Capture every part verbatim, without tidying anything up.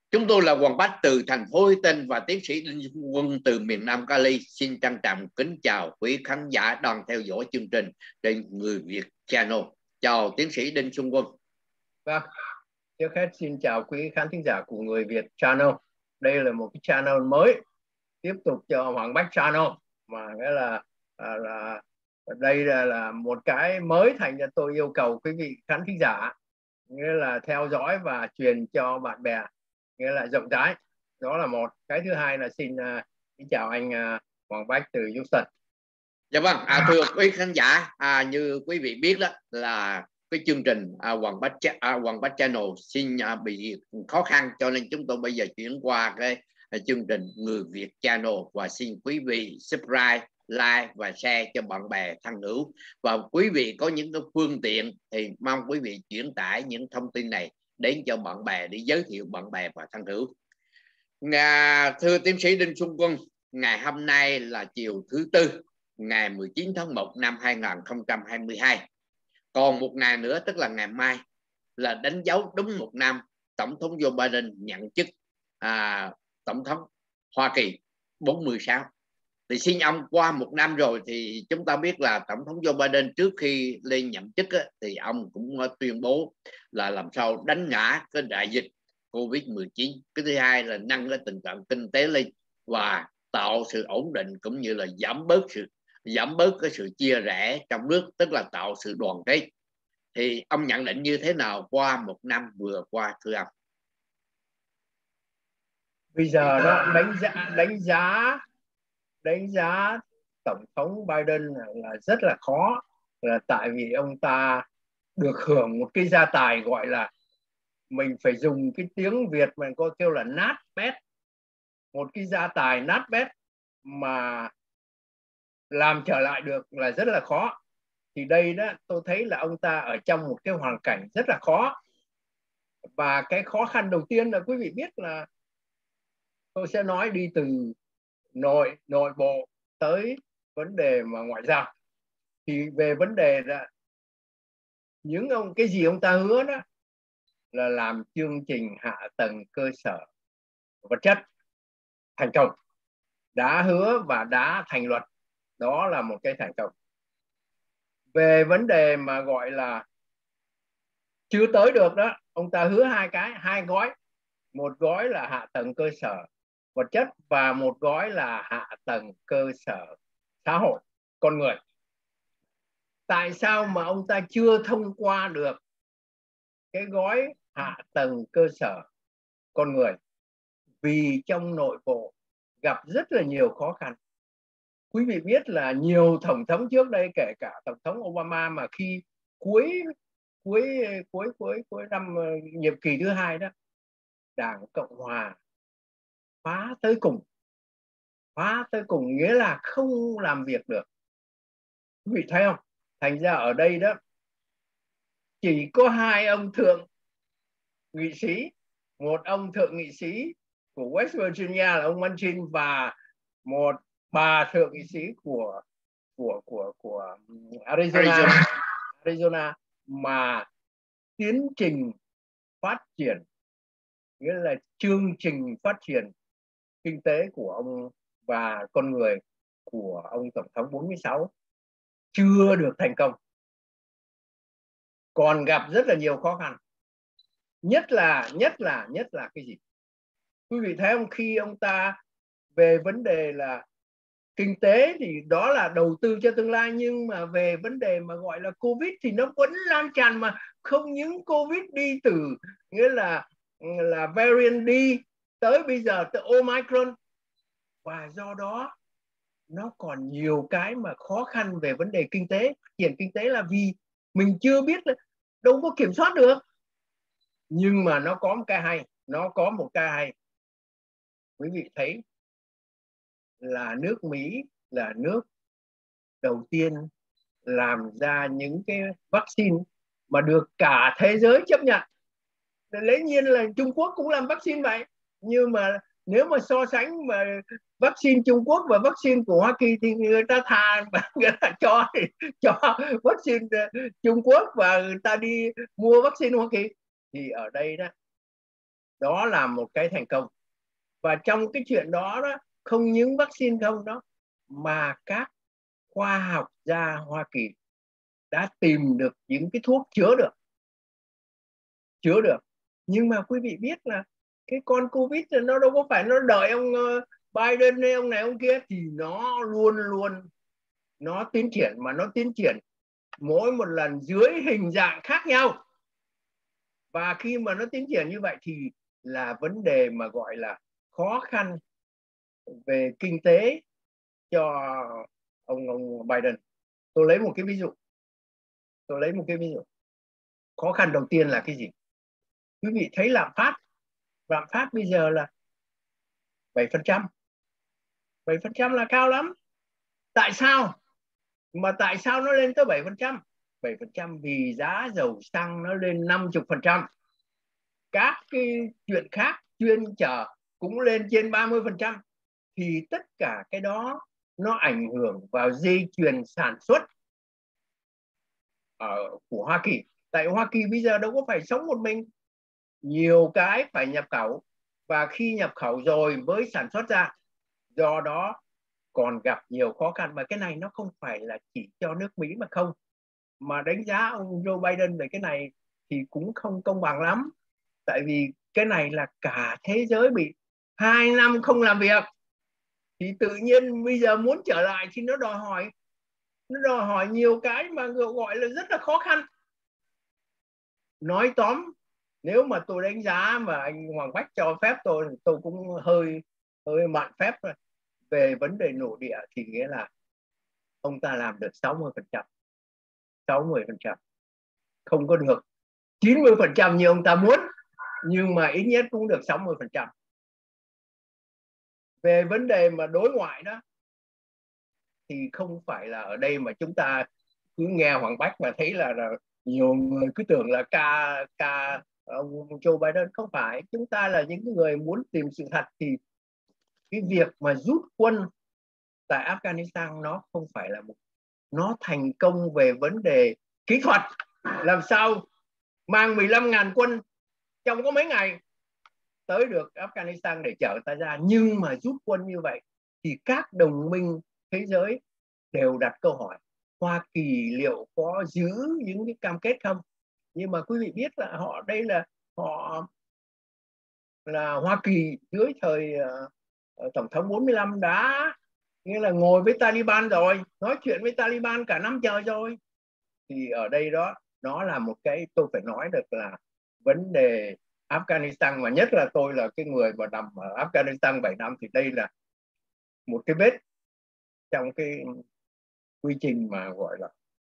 Chúng tôi là Hoàng Bách từ thành phố Huy Tinh và tiến sĩ Đinh Xuân Quân từ miền Nam Cali. Xin trân trọng kính chào quý khán giả đang theo dõi chương trình trên Người Việt Channel. Chào tiến sĩ Đinh Xuân Quân. Vâng, trước hết xin chào quý khán thính giả của Người Việt Channel. Đây là một cái channel mới tiếp tục cho Hoàng Bách Channel, mà nghĩa là, là, là đây là, là một cái mới, thành ra tôi yêu cầu quý vị khán thính giả nghĩa là theo dõi và truyền cho bạn bè, nghĩa là rộng rãi. Đó là một. Cái thứ hai là xin uh, xin chào anh uh, Hoàng Bách từ Houston. Dạ vâng, à, thưa quý khán giả, à, như quý vị biết đó là cái chương trình à, Hoàng Bách à, Hoàng Bách Channel xin à, bị khó khăn, cho nên chúng tôi bây giờ chuyển qua cái à, chương trình Người Việt Channel, và xin quý vị subscribe, like và share cho bạn bè thân hữu. Và quý vị có những cái phương tiện thì mong quý vị chuyển tải những thông tin này đến cho bạn bè để giới thiệu bạn bè và thân hữu. À, thưa tiến sĩ Đinh Xuân Quân, ngày hôm nay là chiều thứ tư, ngày mười chín tháng một năm hai nghìn không trăm hai mươi hai. Còn một ngày nữa, tức là ngày mai, là đánh dấu đúng một năm Tổng thống Joe Biden nhận chức à, Tổng thống Hoa Kỳ bốn mươi sáu. Thì xin ông, qua một năm rồi thì chúng ta biết là Tổng thống Joe Biden trước khi lên nhậm chức á, thì ông cũng tuyên bố là làm sao đánh ngã cái đại dịch Covid mười chín. Cái thứ hai là nâng cái tình trạng kinh tế lên và tạo sự ổn định, cũng như là giảm bớt sự giảm bớt cái sự chia rẽ trong nước, tức là tạo sự đoàn kết. Thì ông nhận định như thế nào qua một năm vừa qua, thưa ông? Bây giờ đó đánh giá đánh giá đánh giá Tổng thống Biden là, là rất là khó, là tại vì ông ta được hưởng một cái gia tài gọi là, mình phải dùng cái tiếng Việt mình có kêu là nát bét, một cái gia tài nát bét mà làm trở lại được là rất là khó. Thì đây đó, tôi thấy là ông ta ở trong một cái hoàn cảnh rất là khó. Và cái khó khăn đầu tiên là quý vị biết là, tôi sẽ nói đi từ nội nội bộ tới vấn đề mà ngoại giao. Thì về vấn đề là những ông cái gì ông ta hứa đó là làm chương trình hạ tầng cơ sở vật chất thành công, đã hứa và đã thành luật, đó là một cái thành công. Về vấn đề mà gọi là chưa tới được đó, ông ta hứa hai cái hai gói, một gói là hạ tầng cơ sở vật chất và một gói là hạ tầng cơ sở xã hội con người. Tại sao mà ông ta chưa thông qua được cái gói hạ tầng cơ sở con người? Vì trong nội bộ gặp rất là nhiều khó khăn. Quý vị biết là nhiều tổng thống trước đây, kể cả tổng thống Obama, mà khi cuối cuối cuối cuối cuối năm nhiệm kỳ thứ hai đó, Đảng Cộng Hòa phá tới cùng, phá tới cùng nghĩa là không làm việc được. Quý vị thấy không? Thành ra ở đây đó, chỉ có hai ông thượng nghị sĩ, một ông thượng nghị sĩ của West Virginia là ông Manchin, và một bà thượng nghị sĩ của của của của Arizona, Arizona, Arizona mà tiến trình phát triển, nghĩa là chương trình phát triển kinh tế của ông và con người của ông tổng thống bốn mươi sáu chưa được thành công, còn gặp rất là nhiều khó khăn. Nhất là nhất là nhất là cái gì? Quý vị thấy không? Khi ông ta về vấn đề là kinh tế thì đó là đầu tư cho tương lai, nhưng mà về vấn đề mà gọi là Covid thì nó vẫn lan tràn, mà không những Covid đi từ nghĩa là là variant đi tới bây giờ tới Omicron, và do đó nó còn nhiều cái mà khó khăn về vấn đề kinh tế, phát triển kinh tế, là vì mình chưa biết, đâu có kiểm soát được. Nhưng mà nó có một cái hay, nó có một cái hay. Quý vị thấy là nước Mỹ là nước đầu tiên làm ra những cái vaccine mà được cả thế giới chấp nhận. Lấy nhiên là Trung Quốc cũng làm vaccine vậy, nhưng mà nếu mà so sánh mà vaccine Trung Quốc và vaccine của Hoa Kỳ thì người ta thà người ta cho cho vaccine Trung Quốc và người ta đi mua vaccine Hoa Kỳ. Thì ở đây đó, Đó là một cái thành công. Và trong cái chuyện đó đó, không những vaccine không đó, mà các khoa học gia Hoa Kỳ đã tìm được những cái thuốc chữa được. Chữa được. Nhưng mà quý vị biết là cái con Covid nó đâu có phải nó đợi ông Biden hay ông này ông kia, thì nó luôn luôn nó tiến triển, mà nó tiến triển mỗi một lần dưới hình dạng khác nhau. Và khi mà nó tiến triển như vậy thì là vấn đề mà gọi là khó khăn về kinh tế cho ông ông Biden. Tôi lấy một cái ví dụ. Tôi lấy một cái ví dụ. Khó khăn đầu tiên là cái gì? Quý vị thấy lạm phát. Lạm phát bây giờ là bảy phần trăm. bảy phần trăm là cao lắm. Tại sao? Mà tại sao nó lên tới bảy phần trăm? bảy phần trăm vì giá dầu xăng nó lên năm mươi phần trăm. Các cái chuyện khác chuyên chở cũng lên trên ba mươi phần trăm. Thì tất cả cái đó nó ảnh hưởng vào dây chuyền sản xuất ở của Hoa Kỳ. Tại Hoa Kỳ bây giờ đâu có phải sống một mình, nhiều cái phải nhập khẩu, và khi nhập khẩu rồi mới sản xuất ra. Do đó còn gặp nhiều khó khăn. Mà cái này nó không phải là chỉ cho nước Mỹ mà không, mà đánh giá ông Joe Biden về cái này thì cũng không công bằng lắm. Tại vì cái này là cả thế giới bị hai năm không làm việc, thì tự nhiên bây giờ muốn trở lại thì nó đòi hỏi nó đòi hỏi nhiều cái mà gọi là rất là khó khăn. Nói tóm, nếu mà tôi đánh giá mà anh Hoàng Bách cho phép tôi, tôi cũng hơi hơi mạn phép rồi. Về vấn đề nội địa thì nghĩa là ông ta làm được sáu mươi phần trăm. sáu mươi phần trăm. Không có được chín mươi phần trăm như ông ta muốn, nhưng mà ít nhất cũng được sáu mươi phần trăm. Về vấn đề mà đối ngoại đó thì không phải là ở đây mà chúng ta cứ nghe Hoàng Bách mà thấy là, là nhiều người cứ tưởng là ca ca ông Joe Biden. Không phải. Chúng ta là những người muốn tìm sự thật, thì cái việc mà rút quân tại Afghanistan nó không phải là một nó thành công về vấn đề kỹ thuật. Làm sao mang mười lăm nghìn quân trong có mấy ngày tới được Afghanistan để chở ta ra. Nhưng mà rút quân như vậy thì các đồng minh thế giới đều đặt câu hỏi Hoa Kỳ liệu có giữ những cái cam kết không. Nhưng mà quý vị biết là họ đây là họ là Hoa Kỳ dưới thời uh, tổng thống bốn mươi lăm đã nghĩa là ngồi với Taliban rồi, nói chuyện với Taliban cả năm trời rồi. Thì ở đây đó nó là một cái tôi phải nói được là vấn đề Afghanistan, mà nhất là tôi là cái người mà nằm ở Afghanistan bảy năm, thì đây là một cái vết trong cái quy trình mà gọi là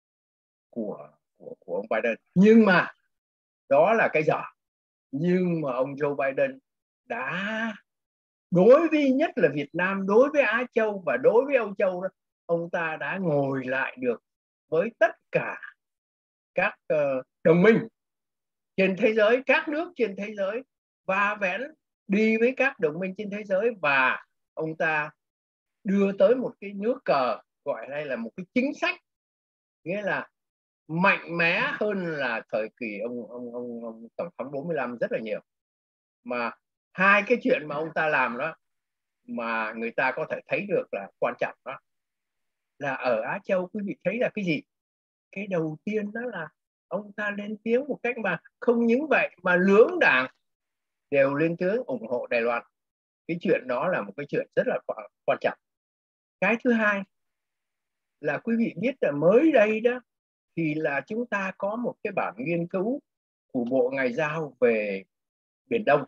của của, của ông Biden. Nhưng mà đó là cái dở. Nhưng mà ông Joe Biden đã đối với nhất là Việt Nam, đối với Á Châu và đối với Âu Châu đó, ông ta đã ngồi lại được với tất cả các uh, đồng minh trên thế giới, các nước trên thế giới, và vén đi với các đồng minh trên thế giới, và ông ta đưa tới một cái nước cờ gọi đây là một cái chính sách, nghĩa là mạnh mẽ hơn là thời kỳ ông ông ông, ông tổng thống bốn mươi lăm rất là nhiều. Mà hai cái chuyện mà ông ta làm đó mà người ta có thể thấy được là quan trọng đó là ở Á Châu. Quý vị thấy là cái gì? Cái đầu tiên đó là ông ta lên tiếng một cách mà không những vậy mà lưỡng đảng đều lên tiếng ủng hộ Đài Loan. Cái chuyện đó là một cái chuyện rất là quan trọng. Cái thứ hai là quý vị biết là mới đây đó thì là chúng ta có một cái bản nghiên cứu của Bộ Ngoại giao về Biển Đông.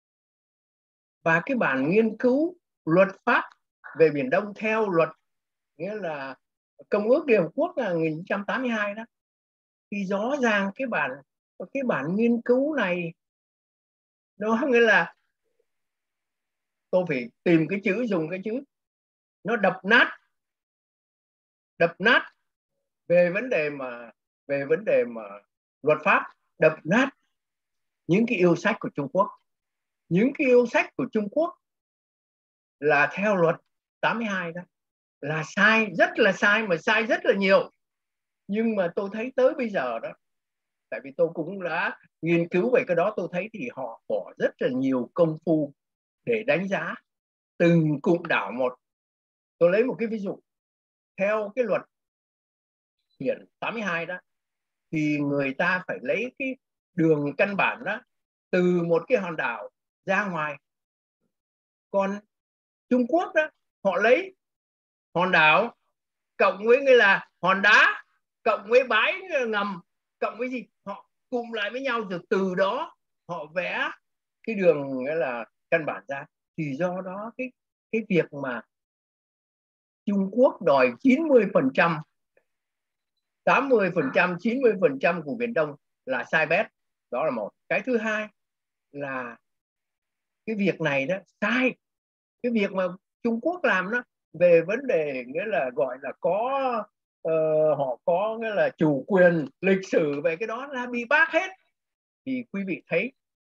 Và cái bản nghiên cứu luật pháp về Biển Đông theo luật, nghĩa là Công ước Liên Hợp Quốc là một nghìn chín trăm tám mươi hai đó, thì rõ ràng cái bản cái bản nghiên cứu này nó nghĩa là tôi phải tìm cái chữ, dùng cái chữ nó đập nát đập nát về vấn đề mà về vấn đề mà luật pháp, đập nát những cái yêu sách của Trung Quốc. Những cái yêu sách của Trung Quốc là theo luật tám mươi hai đó là sai, rất là sai, mà sai rất là nhiều. Nhưng mà tôi thấy tới bây giờ đó tại vì tôi cũng đã nghiên cứu về cái đó, tôi thấy thì họ bỏ rất là nhiều công phu để đánh giá từng cụm đảo một. Tôi lấy một cái ví dụ, theo cái luật biển tám mươi hai đó thì người ta phải lấy cái đường căn bản đó từ một cái hòn đảo ra ngoài. Còn Trung Quốc đó, họ lấy hòn đảo cộng với nghĩa là hòn đá cộng với bãi ngầm cộng với gì, họ cụm lại với nhau, rồi từ đó họ vẽ cái đường nghĩa là căn bản ra. Thì do đó cái cái việc mà Trung Quốc đòi chín mươi phần trăm, tám mươi phần trăm, chín mươi phần trăm của Biển Đông là sai bét. Đó là một. Cái thứ hai là cái việc này đó sai. Cái việc mà Trung Quốc làm đó về vấn đề nghĩa là gọi là có uh, họ có nghĩa là chủ quyền lịch sử về cái đó là bị bác hết. Thì quý vị thấy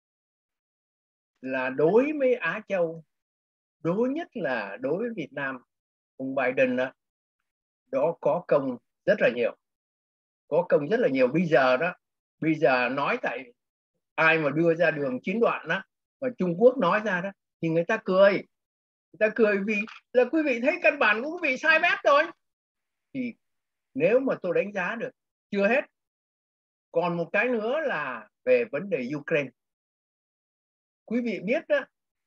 là đối với Á Châu, đối nhất là đối với Việt Nam, ông Biden đó, đó có công rất là nhiều, có công rất là nhiều. Bây giờ đó, bây giờ nói tại ai mà đưa ra đường chín đoạn đó mà Trung Quốc nói ra đó thì người ta cười, người ta cười vì là quý vị thấy căn bản của quý vị sai bét rồi. Thì nếu mà tôi đánh giá được chưa hết, còn một cái nữa là về vấn đề Ukraine. Quý vị biết đó,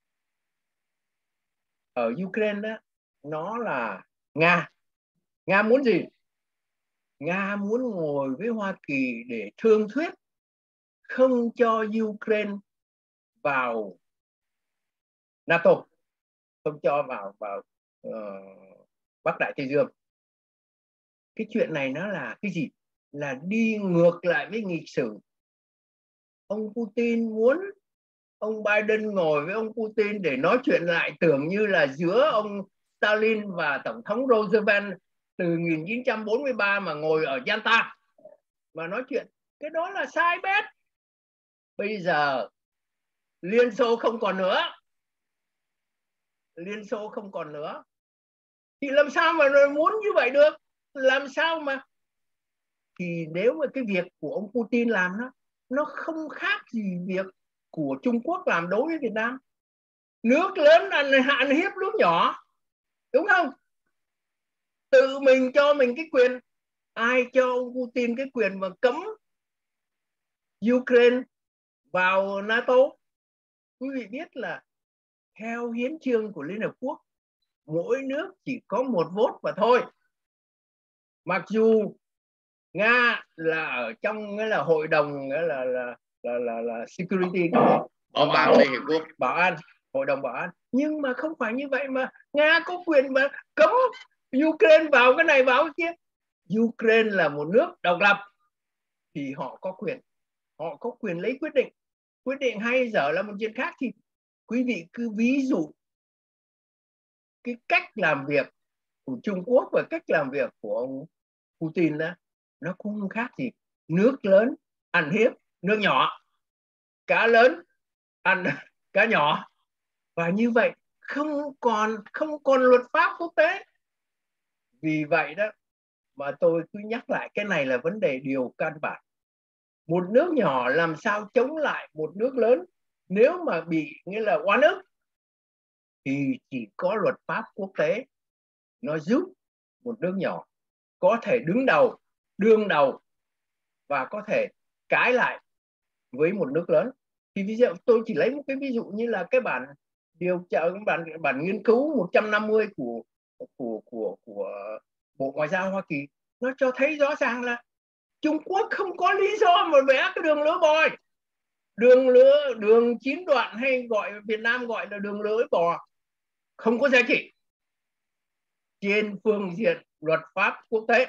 ở Ukraine đó, nó là Nga. Nga muốn gì? Nga muốn ngồi với Hoa Kỳ để thương thuyết không cho Ukraine vào NATO, không cho vào vào uh, Bắc Đại Tây Dương. Cái chuyện này nó là cái gì? Là đi ngược lại với nghịch sử. Ông Putin muốn ông Biden ngồi với ông Putin để nói chuyện lại, tưởng như là giữa ông Stalin và Tổng thống Roosevelt từ một nghìn chín trăm bốn mươi ba mà ngồi ở Yalta mà nói chuyện. Cái đó là sai bét. Bây giờ Liên Xô không còn nữa, Liên Xô không còn nữa thì làm sao mà muốn như vậy được? Làm sao mà? Thì nếu mà cái việc của ông Putin làm nó nó không khác gì việc của Trung Quốc làm đối với Việt Nam. Nước lớn ăn hạn hiếp nước nhỏ, đúng không? Tự mình cho mình cái quyền. Ai cho ông Putin cái quyền mà cấm Ukraine vào NATO? Quý vị biết là theo hiến chương của Liên Hợp Quốc, mỗi nước chỉ có một vote mà thôi. Mặc dù Nga là ở trong nghĩa là hội đồng nghĩa là là là là, là security, bảo ban Liên Hiệp Quốc, bảo an, hội đồng bảo an, nhưng mà không phải như vậy mà Nga có quyền mà cấm Ukraine vào cái này vào cái kia. Ukraine là một nước độc lập thì họ có quyền, họ có quyền lấy quyết định. Quyết định hay dở là một chuyện khác. Thì quý vị cứ ví dụ cái cách làm việc của Trung Quốc và cách làm việc của ông Putin đó, nó cũng không khác gì. Nước lớn ăn hiếp nước nhỏ, cá lớn ăn cá nhỏ, và như vậy không còn không còn luật pháp quốc tế. Vì vậy đó mà tôi cứ nhắc lại, cái này là vấn đề điều căn bản. Một nước nhỏ làm sao chống lại một nước lớn? Nếu mà bị nghĩa là oan ức thì chỉ có luật pháp quốc tế nó giúp một nước nhỏ có thể đứng đầu, đương đầu và có thể cãi lại với một nước lớn. Thì ví dụ tôi chỉ lấy một cái ví dụ như là cái bản điều tra, bản bản nghiên cứu một trăm năm mươi của của của của Bộ Ngoại giao Hoa Kỳ, nó cho thấy rõ ràng là Trung Quốc không có lý do mà vẽ cái đường lưỡi bò. Đường lưỡi đường chín đoạn hay gọi Việt Nam gọi là đường lưỡi bò không có giá trị trên phương diện luật pháp quốc tế.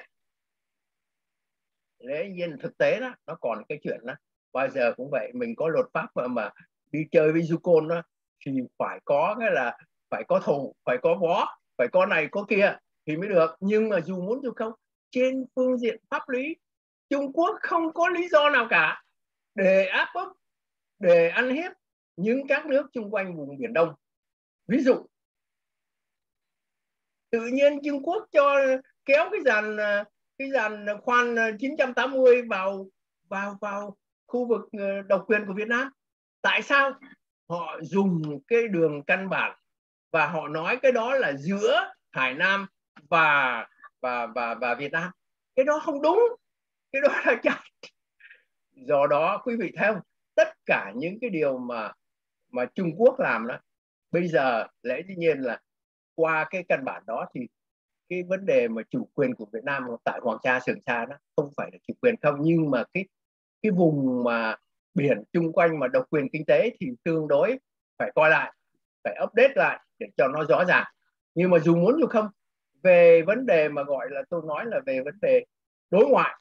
Thế nhưng thực tế đó, nó còn cái chuyện đó bao giờ cũng vậy. Mình có luật pháp mà, mà đi chơi với Yukon đó thì phải có cái là phải có thù, phải có vó, phải có này có kia thì mới được. Nhưng mà dù muốn dù không, trên phương diện pháp lý, Trung Quốc không có lý do nào cả để áp bức, để ăn hiếp những các nước xung quanh vùng Biển Đông. Ví dụ tự nhiên Trung Quốc cho kéo cái dàn cái dàn khoan chín trăm tám mươi vào vào vào khu vực độc quyền của Việt Nam. Tại sao? Họ dùng cái đường căn bản và họ nói cái đó là giữa Hải Nam và và và và Việt Nam. Cái đó không đúng, cái đó là chặt. Do đó quý vị thấy không, tất cả những cái điều mà mà Trung Quốc làm đó, bây giờ lẽ dĩ nhiên là qua cái căn bản đó thì cái vấn đề mà chủ quyền của Việt Nam tại Hoàng Sa Trường Sa đó không phải là chủ quyền không, nhưng mà cái cái vùng mà biển chung quanh mà độc quyền kinh tế thì tương đối phải coi lại, phải update lại để cho nó rõ ràng. Nhưng mà dù muốn dù không, về vấn đề mà gọi là tôi nói là về vấn đề đối ngoại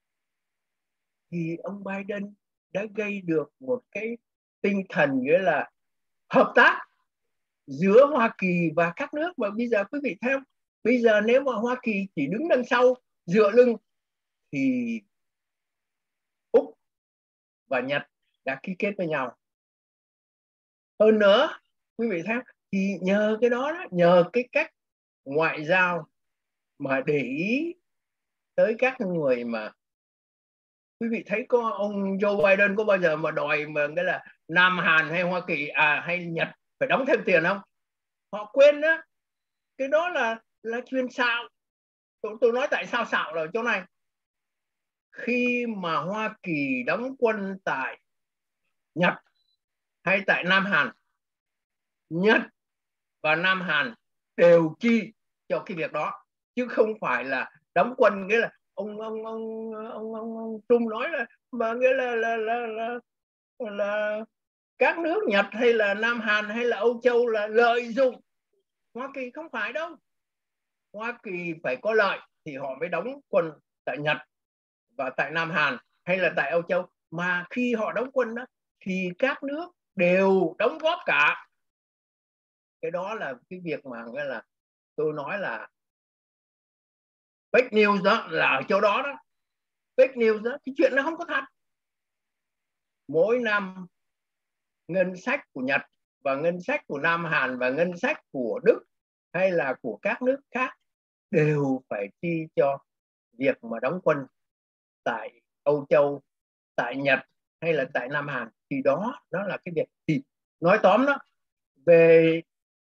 thì ông Biden đã gây được một cái tinh thần nghĩa là hợp tác giữa Hoa Kỳ và các nước. Mà bây giờ quý vị thấy không, bây giờ nếu mà Hoa Kỳ chỉ đứng đằng sau dựa lưng thì Úc và Nhật đã ký kết với nhau. Hơn nữa quý vị thấy thì nhờ cái đó, đó nhờ cái cách ngoại giao mà để ý tới các người mà quý vị thấy có ông Joe Biden có bao giờ mà đòi mà cái là Nam Hàn hay Hoa Kỳ à hay Nhật phải đóng thêm tiền không? Họ quên đó, cái đó là là chuyện xạo. Tôi, tôi nói tại sao xạo là chỗ này. Khi mà Hoa Kỳ đóng quân tại Nhật hay tại Nam Hàn, Nhật và Nam Hàn đều chi cho cái việc đó, chứ không phải là đóng quân nghĩa là ông ông ông ông ông, ông Trung nói là mà nghĩa là là, là là là các nước Nhật hay là Nam Hàn hay là Âu Châu là lợi dụng Hoa Kỳ. Không phải đâu, Hoa Kỳ phải có lợi thì họ mới đóng quân tại Nhật và tại Nam Hàn hay là tại Âu Châu. Mà khi họ đóng quân đó thì các nước đều đóng góp cả. Cái đó là cái việc mà nghĩa là tôi nói là fake news đó, là ở chỗ đó đó. Fake news đó, cái chuyện nó không có thật. Mỗi năm ngân sách của Nhật và ngân sách của Nam Hàn và ngân sách của Đức hay là của các nước khác đều phải chi cho việc mà đóng quân tại Âu Châu, tại Nhật hay là tại Nam Hàn. Thì đó đó là cái việc. Thì nói tóm đó, về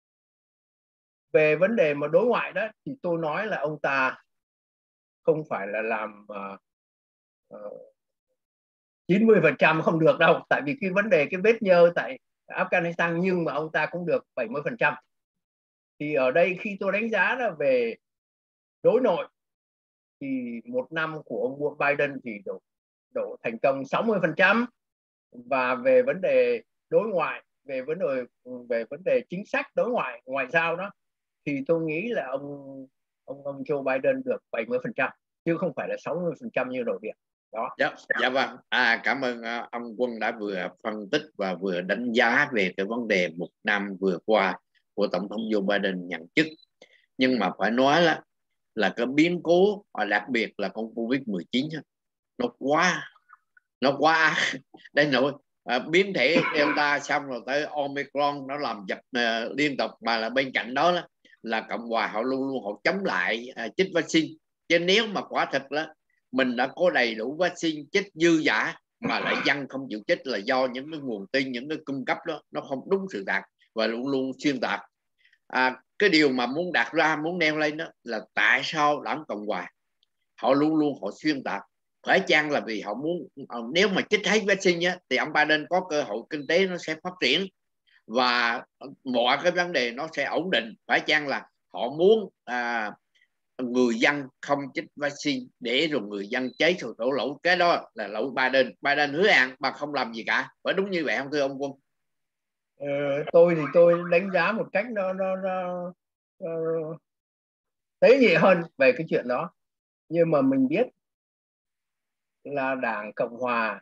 về vấn đề mà đối ngoại đó thì tôi nói là ông ta không phải là làm uh, uh, chín mươi phần trăm không được đâu, tại vì cái vấn đề cái vết nhơ tại Afghanistan, nhưng mà ông ta cũng được bảy mươi phần trăm. Thì ở đây khi tôi đánh giá là về đối nội thì một năm của ông Biden thì độ, độ thành công sáu mươi phần trăm. Và về vấn đề đối ngoại, về vấn đề về vấn đề chính sách đối ngoại, ngoại giao đó thì tôi nghĩ là ông ông ông Joe Biden được bảy mươi phần trăm chứ không phải là sáu mươi phần trăm như nội địa đó. Dạ, dạ vâng. À, cảm ơn uh, ông Quân đã vừa phân tích và vừa đánh giá về cái vấn đề một năm vừa qua của Tổng thống Joe Biden nhận chức. Nhưng mà phải nói là là cái biến cố, đặc biệt là con Covid mười chín nó quá nó quá đây nội à, biến thể Delta xong rồi tới Omicron nó làm dập uh, liên tục. Mà là bên cạnh đó, đó là Cộng hòa họ luôn luôn họ chống lại uh, chích vaccine. Chứ nếu mà quả thực đó mình đã có đầy đủ vaccine chích dư giả mà lại dân không chịu chích là do những cái nguồn tin, những cái cung cấp đó nó không đúng sự thật và luôn luôn xuyên tạc. À, cái điều mà muốn đặt ra, muốn nêu lên đó là tại sao đảng Cộng hòa họ luôn luôn họ xuyên tạc. Phải chăng là vì họ muốn nếu mà chích hết vaccine á, thì ông Biden có cơ hội kinh tế nó sẽ phát triển và mọi cái vấn đề nó sẽ ổn định. Phải chăng là họ muốn à, người dân không chích vaccine để rồi người dân cháy rồi đổ lỗi? Cái đó là lỗi Biden. Biden hứa hẹn mà không làm gì cả. Phải đúng như vậy không thưa ông Quân? Ờ, tôi thì tôi đánh giá một cách nó nó, nó uh, tế nhị hơn về cái chuyện đó. Nhưng mà mình biết là đảng Cộng hòa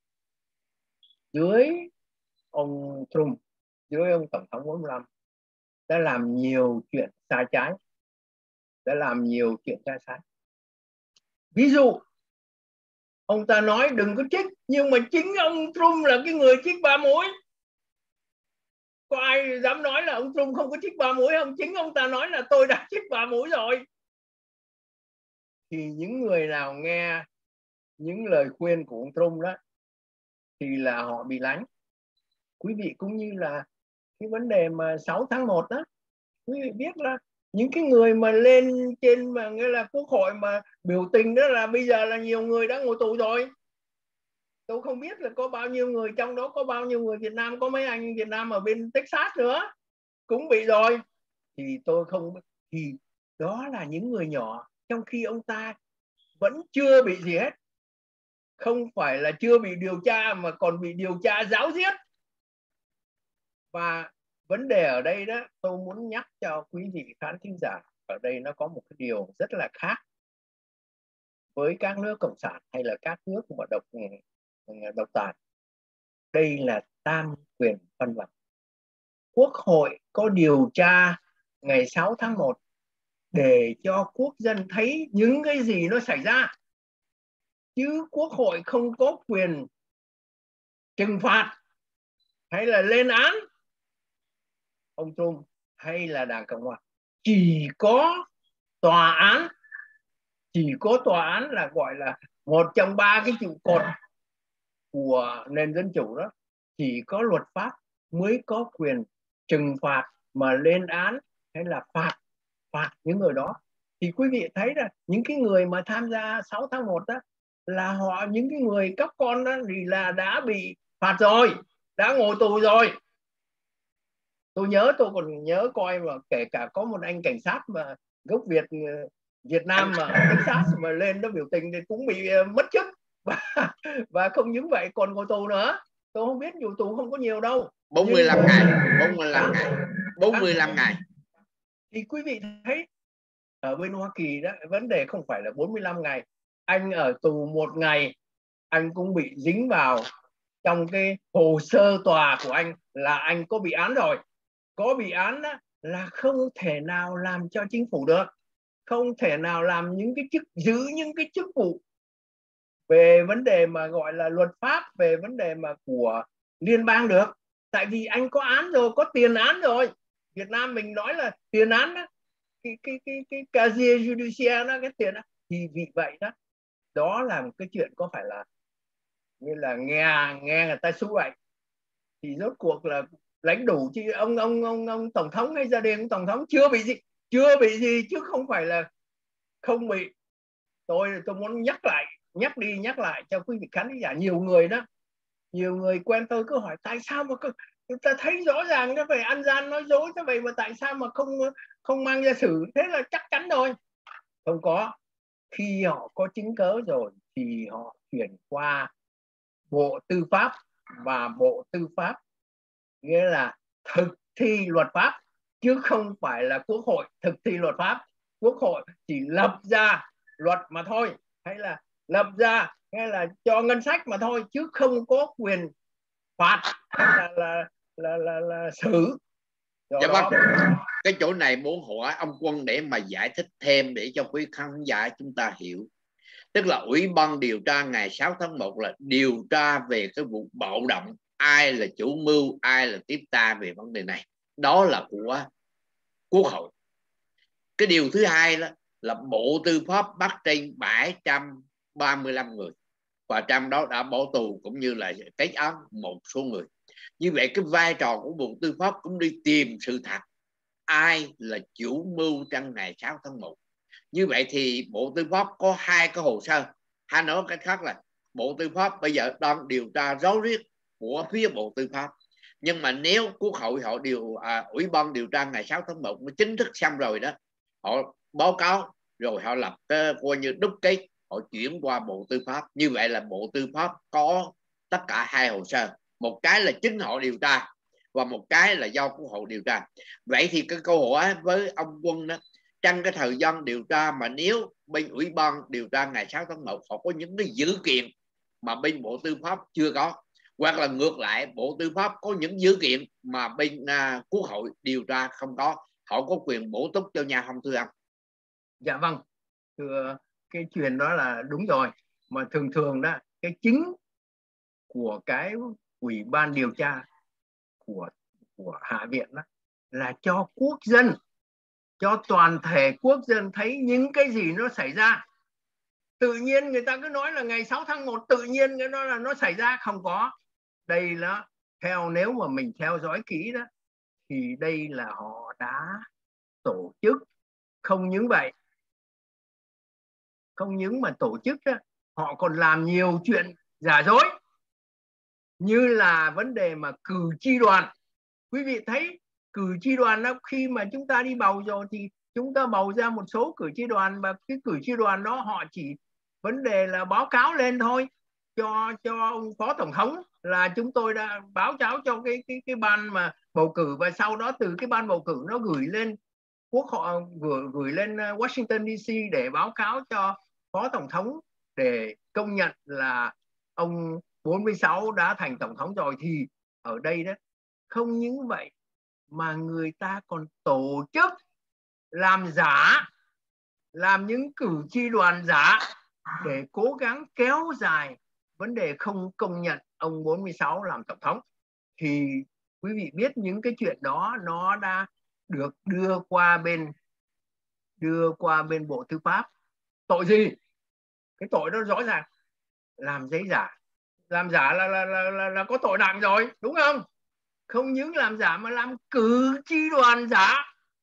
dưới ông Trump, dưới ông Tổng thống bốn mươi lăm đã làm nhiều chuyện sai trái, đã làm nhiều chuyện sai trái. Ví dụ ông ta nói đừng có chích, nhưng mà chính ông Trump là cái người chích ba mũi. Có ai dám nói là ông Trump không có chích ba mũi không? Chính ông ta nói là tôi đã chích ba mũi rồi. Thì những người nào nghe những lời khuyên của ông Trump đó thì là họ bị lánh. Quý vị cũng như là cái vấn đề mà sáu tháng một đó, quý vị biết là những cái người mà lên trên mà nghĩa là quốc hội mà biểu tình đó là bây giờ là nhiều người đã ngồi tù rồi. Tôi không biết là có bao nhiêu người, trong đó có bao nhiêu người Việt Nam, có mấy anh Việt Nam ở bên Texas nữa cũng bị rồi. Thì tôi không, thì đó là những người nhỏ, trong khi ông ta vẫn chưa bị gì hết. Không phải là chưa bị điều tra mà còn bị điều tra giáo diết. Và vấn đề ở đây đó, tôi muốn nhắc cho quý vị khán thính giả, ở đây nó có một cái điều rất là khác với các nước cộng sản hay là các nước mà độc độc tài. Đây là tam quyền phân lập. Quốc hội có điều tra ngày sáu tháng một để cho quốc dân thấy những cái gì nó xảy ra, chứ quốc hội không có quyền trừng phạt hay là lên án ông Trump hay là Đảng Cộng hòa. Chỉ có tòa án, chỉ có tòa án là gọi là một trong ba cái trụ cột của nền dân chủ đó, chỉ có luật pháp mới có quyền trừng phạt mà lên án hay là phạt phạt những người đó. Thì quý vị thấy là những cái người mà tham gia sáu tháng một đó là họ, những cái người các con đó thì là đã bị phạt rồi, đã ngồi tù rồi. Tôi nhớ, tôi còn nhớ coi mà kể cả có một anh cảnh sát mà gốc Việt Việt Nam mà ở Texas mà lên đó biểu tình thì cũng bị mất chức và, và không những vậy còn ngồi tù nữa. Tôi không biết, dù tù không có nhiều đâu, bốn mươi lăm ngày bốn mươi lăm ngày bốn mươi lăm ngày. Thì quý vị thấy ở bên Hoa Kỳ đó, vấn đề không phải là bốn mươi lăm ngày. Anh ở tù một ngày anh cũng bị dính vào trong cái hồ sơ tòa của anh là anh có bị án rồi. Có bị án đó, là không thể nào làm cho chính phủ được, không thể nào làm những cái chức, giữ những cái chức vụ về vấn đề mà gọi là luật pháp, về vấn đề mà của liên bang được. Tại vì anh có án rồi, có tiền án rồi. Việt Nam mình nói là tiền án đó, cái cái cái cái casier judiciaire đó, cái tiền đó. Thì vì vậy đó, đó là một cái chuyện có phải là như là nghe nghe người ta xú vậy. Thì rốt cuộc là lãnh đủ chứ ông ông ông ông tổng thống hay gia đình ông tổng thống chưa bị gì, chưa bị gì chứ không phải là không bị. Tôi tôi muốn nhắc lại, nhắc đi nhắc lại cho quý vị khán giả. Nhiều người đó, nhiều người quen tôi cứ hỏi tại sao mà người ta thấy rõ ràng nó phải ăn gian nói dối thế vậy mà tại sao mà không không mang ra xử. Thế là chắc chắn rồi. Không có. Khi họ có chứng cớ rồi thì họ chuyển qua Bộ Tư pháp, và Bộ Tư pháp nghĩa là thực thi luật pháp, chứ không phải là Quốc hội thực thi luật pháp. Quốc hội chỉ lập ra luật mà thôi, hay là lập ra hay là cho ngân sách mà thôi, chứ không có quyền phạt hay là là là là, là xử. Dạ vâng. Cái chỗ này muốn hỏi ông Quân để mà giải thích thêm để cho quý khán giả chúng ta hiểu. Tức là Ủy ban điều tra ngày sáu tháng một là điều tra về cái vụ bạo động, ai là chủ mưu, ai là tiếp tay về vấn đề này, đó là của Quốc hội. Cái điều thứ hai đó là Bộ Tư pháp bắt trên bảy trăm ba mươi lăm người, và trong đó đã bỏ tù cũng như là kết án một số người. Như vậy cái vai trò của Bộ Tư pháp cũng đi tìm sự thật, ai là chủ mưu trong ngày sáu tháng một. Như vậy thì Bộ Tư pháp có hai cái hồ sơ, hay nói cách khác là Bộ Tư pháp bây giờ đang điều tra rối riết của phía Bộ Tư pháp. Nhưng mà nếu Quốc hội họ điều à, Ủy ban điều tra ngày sáu tháng một nó chính thức xong rồi đó, họ báo cáo rồi họ lập cái coi như đúc kết, họ chuyển qua Bộ Tư pháp. Như vậy là Bộ Tư pháp có tất cả hai hồ sơ, một cái là chính họ điều tra và một cái là do Quốc hội điều tra. Vậy thì cái câu hỏi với ông Quân đó, trong cái thời gian điều tra mà nếu bên Ủy ban điều tra ngày sáu tháng một họ có những cái dữ kiện mà bên Bộ Tư pháp chưa có, hoặc là ngược lại Bộ Tư pháp có những dữ kiện mà bên uh, Quốc hội điều tra không có, họ có quyền bổ túc cho nhau không thưa ông? Dạ vâng, thưa, cái chuyện đó là đúng rồi. Mà thường thường đó, cái chính của cái Ủy ban điều tra của của Hạ viện đó là cho quốc dân, cho toàn thể quốc dân thấy những cái gì nó xảy ra. tự nhiên người ta cứ nói là ngày sáu tháng một tự nhiên cái đó là nó xảy ra, không có. Đây là theo, nếu mà mình theo dõi kỹ đó thì đây là họ đã tổ chức. Không những vậy, không những mà tổ chức đó, họ còn làm nhiều chuyện giả dối, như là vấn đề mà cử tri đoàn. Quý vị thấy cử tri đoàn đó, khi mà chúng ta đi bầu rồi thì chúng ta bầu ra một số cử tri đoàn, và cái cử tri đoàn đó họ chỉ vấn đề là báo cáo lên thôi cho cho ông phó tổng thống là chúng tôi đã báo cáo cho cái cái cái ban mà bầu cử, và sau đó từ cái ban bầu cử nó gửi lên quốc hội, gửi gửi lên Washington đê xê để báo cáo cho phó tổng thống để công nhận là ông bốn mươi sáu đã thành tổng thống rồi. Thì ở đây đó, không những vậy mà người ta còn tổ chức làm giả, làm những cử tri đoàn giả để cố gắng kéo dài vấn đề không công nhận ông bốn mươi sáu làm tổng thống. Thì quý vị biết những cái chuyện đó nó đã được đưa qua bên đưa qua bên Bộ Tư pháp. Tội gì? Cái tội đó rõ ràng làm giấy giả. Làm giả là là, là, là, là có tội nặng rồi, đúng không? Không những làm giả mà làm cử tri đoàn giả,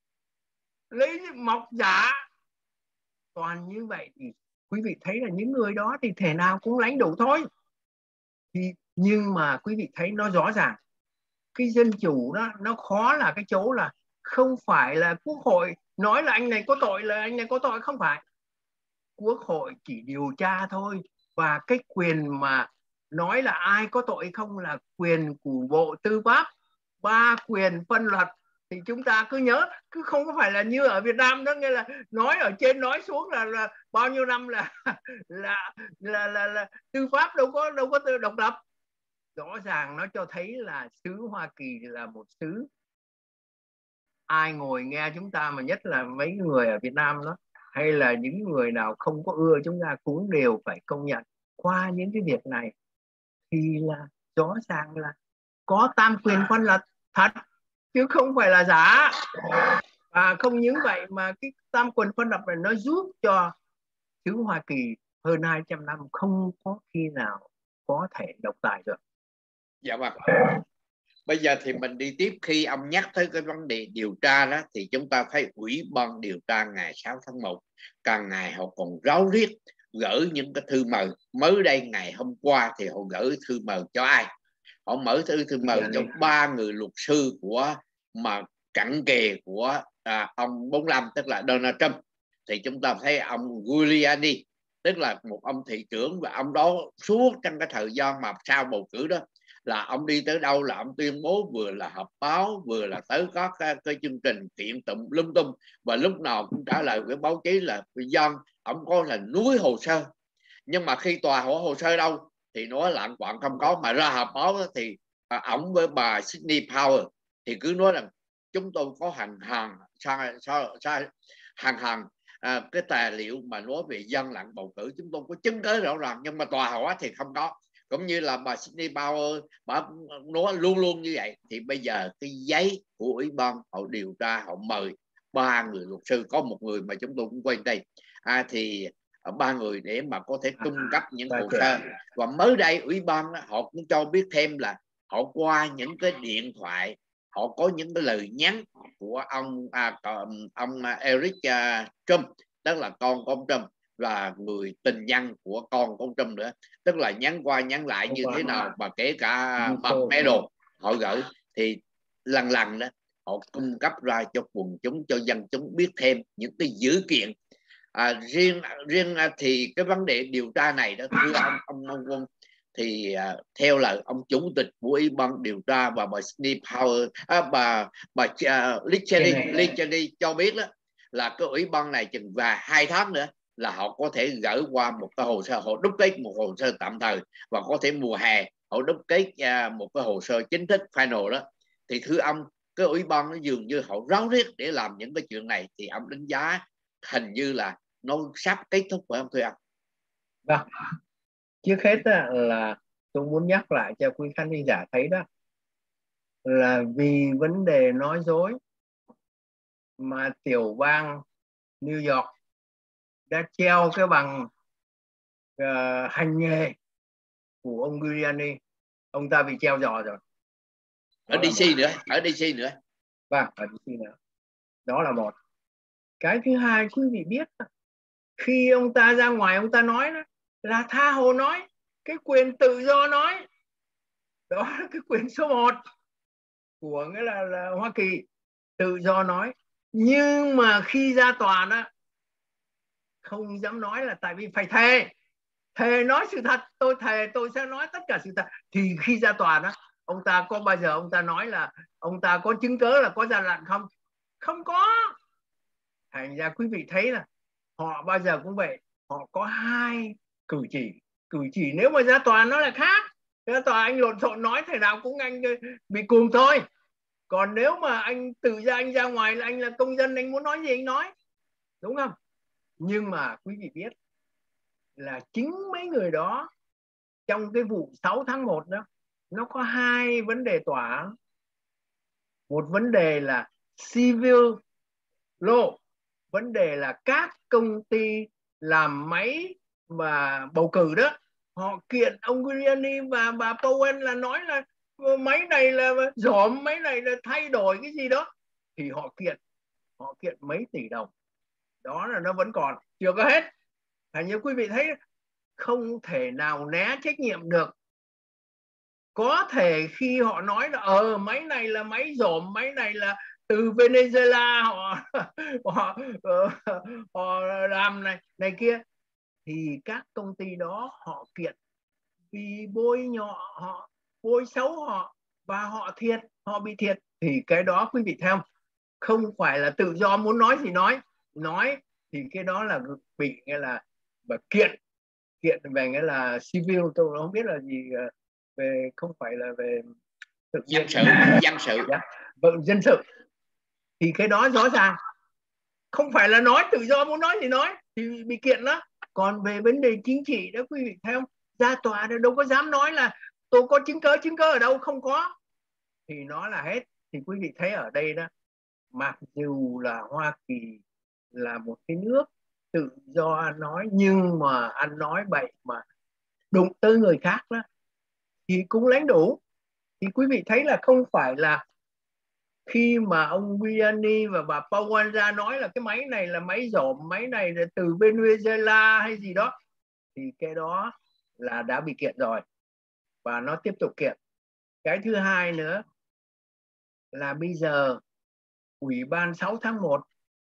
lấy mọc giả. Toàn như vậy thì quý vị thấy là những người đó thì thể nào cũng lãnh đủ thôi. Thì nhưng mà quý vị thấy nó rõ ràng cái dân chủ đó nó khó là cái chỗ là không phải là quốc hội nói là anh này có tội là anh này có tội, không phải. Quốc hội chỉ điều tra thôi, và cái quyền mà nói là ai có tội không là quyền của Bộ Tư pháp. Ba quyền phân luật thì chúng ta cứ nhớ, cứ không có phải là như ở Việt Nam đó, nghĩa là nói ở trên nói xuống là, là bao nhiêu năm là là, là là là tư pháp đâu có đâu có tự độc lập. Rõ ràng nó cho thấy là xứ Hoa Kỳ là một xứ, ai ngồi nghe chúng ta, mà nhất là mấy người ở Việt Nam đó, hay là những người nào không có ưa chúng ta, cũng đều phải công nhận qua những cái việc này thì là rõ ràng là có tam quyền phân luật thật, chứ không phải là giả. Và không những vậy mà cái tam quyền phân lập này nó giúp cho xứ Hoa Kỳ hơn hai trăm năm không có khi nào có thể độc tài được. Dạ vâng. Bây giờ thì mình đi tiếp. Khi ông nhắc tới cái vấn đề điều tra đó thì chúng ta thấy Ủy ban điều tra ngày sáu tháng một càng ngày họ còn ráo riết gửi những cái thư mời. Mới đây ngày hôm qua thì họ gửi thư mời cho ai? Họ mở thư thư mời cho ba người luật sư của mà cận kề của à, ông bốn mươi lăm, tức là Donald Trump. Thì chúng ta thấy ông Giuliani, tức là một ông thị trưởng, và ông đó suốt trong cái thời gian mà sau bầu cử đó là ông đi tới đâu là ông tuyên bố vừa là họp báo, vừa là tới các cái, cái chương trình kiện tụng lung tung, và lúc nào cũng trả lời với báo chí là dân ông có là núi hồ sơ. Nhưng mà khi tòa hỏi hồ sơ đâu thì nói lạng quạng không có, mà ra họp báo thì à, ông với bà Sidney Powell thì cứ nói rằng chúng tôi có hàng hàng sai sai hàng hàng à, cái tài liệu mà nói về dân lặng bầu cử, chúng tôi có chứng cứ rõ ràng. Nhưng mà tòa hỏi thì không có. Cũng như là bà Sidney Powell bà nói luôn luôn như vậy. Thì bây giờ cái giấy của ủy ban họ điều tra, họ mời ba người luật sư, có một người mà chúng tôi cũng quên đây à, thì ba người để mà có thể cung cấp những hồ sơ. Và mới đây ủy ban họ cũng cho biết thêm là họ qua những cái điện thoại, họ có những cái lời nhắn của ông à, ông Eric uh, Trump, tức là con của ông Trump, và người tình nhân của con của ông Trump nữa, tức là nhắn qua nhắn lại như thế nào, và kể cả mặt medal họ gửi. Thì lần lần đó họ cung cấp ra cho quần chúng, cho dân chúng biết thêm những cái dữ kiện. À, riêng riêng thì cái vấn đề điều tra này đó, thưa ông ông ông, ông thì à, theo lời ông chủ tịch của ủy ban điều tra và bà Sidney Powell, à, bà bà uh, Licheny cho biết đó là cái ủy ban này chừng vài hai tháng nữa là họ có thể gửi qua một cái hồ sơ, họ đúc kết một hồ sơ tạm thời, và có thể mùa hè họ đúc kết uh, một cái hồ sơ chính thức final đó. Thì thưa ông, cái ủy ban nó dường như họ ráo riết để làm những cái chuyện này, thì ông đánh giá hình như là nó sắp kết thúc phải không thưa ông? Vâng. Trước hết là tôi muốn nhắc lại cho quý khán giả thấy đó là vì vấn đề nói dối mà tiểu bang New York đã treo cái bằng uh, hành nghề của ông Giuliani, ông ta bị treo giò rồi. Ở đê xê nữa, ở đê xê nữa. Vâng, ở đê xê nữa. Đó là một. Cái thứ hai, quý vị biết, khi ông ta ra ngoài ông ta nói đó, là tha hồ nói, cái quyền tự do nói, đó là cái quyền số một của nghĩa là, là Hoa Kỳ, tự do nói. Nhưng mà khi ra tòa đó không dám nói, là tại vì phải thề, thề nói sự thật, tôi thề tôi sẽ nói tất cả sự thật. Thì khi ra tòa đó, ông ta có bao giờ ông ta nói là ông ta có chứng cớ là có gian lận không? Không có. Thành ra quý vị thấy là họ bao giờ cũng vậy, họ có hai cử chỉ. Cử chỉ nếu mà ra tòa nó là khác, ra tòa anh lộn xộn nói thế nào cũng anh bị cùm thôi. Còn nếu mà anh tự ra, anh ra ngoài là anh là công dân, anh muốn nói gì anh nói, đúng không? Nhưng mà quý vị biết là chính mấy người đó trong cái vụ sáu tháng một đó, nó có hai vấn đề tòa án. Một vấn đề là civil law, vấn đề là các công ty làm máy và bầu cử đó, họ kiện ông Giuliani và bà Powell là nói là máy này là dòm, máy này là thay đổi cái gì đó, thì họ kiện, họ kiện mấy tỷ đồng. Đó là nó vẫn còn, chưa có hết. Thành như quý vị thấy không thể nào né trách nhiệm được. Có thể khi họ nói là ờ máy này là máy dòm, máy này là từ Venezuela họ họ, họ làm này này kia, thì các công ty đó họ kiện vì bôi nhọ họ, bôi xấu họ, và họ thiệt, họ bị thiệt. Thì cái đó quý vị thấy không, không phải là tự do muốn nói thì nói nói thì cái đó là bị nghĩa là kiện, kiện về nghĩa là civil, tôi không biết là gì, về không phải là về thực dân sự, dân sự, vâng, dân sự. Thì cái đó rõ ràng không phải là nói tự do muốn nói thì nói thì bị kiện đó. Còn về vấn đề chính trị đó quý vị thấy không, ra tòa đâu có dám nói là tôi có chứng cớ, chứng cớ ở đâu, không có, thì nó là hết. Thì quý vị thấy ở đây đó, mặc dù là Hoa Kỳ là một cái nước tự do ăn nói, nhưng mà ăn nói bậy mà đụng tới người khác đó thì cũng lãnh đủ. Thì quý vị thấy là không phải là khi mà ông Giuliani và bà Powell ra nói là cái máy này là máy dòm, máy này là từ Venezuela hay gì đó, thì cái đó là đã bị kiện rồi và nó tiếp tục kiện. Cái thứ hai nữa là bây giờ Ủy ban sáu tháng một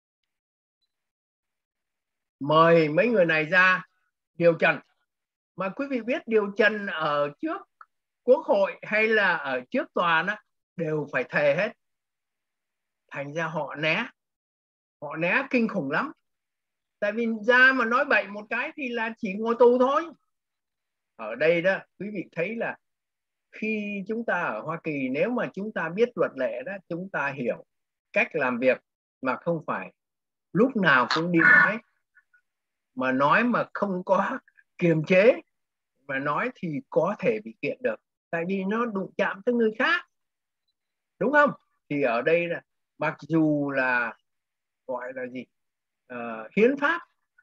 mời mấy người này ra điều trần. Mà quý vị biết điều trần ở trước Quốc hội hay là ở trước tòa đó đều phải thề hết. Thành ra họ né, họ né kinh khủng lắm. Tại vì ra mà nói bậy một cái thì là chỉ ngồi tù thôi. Ở đây đó quý vị thấy là khi chúng ta ở Hoa Kỳ, nếu mà chúng ta biết luật lệ đó, chúng ta hiểu cách làm việc, mà không phải lúc nào cũng đi nói, mà nói mà không có kiềm chế, mà nói thì có thể bị kiện được, tại vì nó đụng chạm tới người khác, đúng không? Thì ở đây là mặc dù là gọi là gì, uh, hiến pháp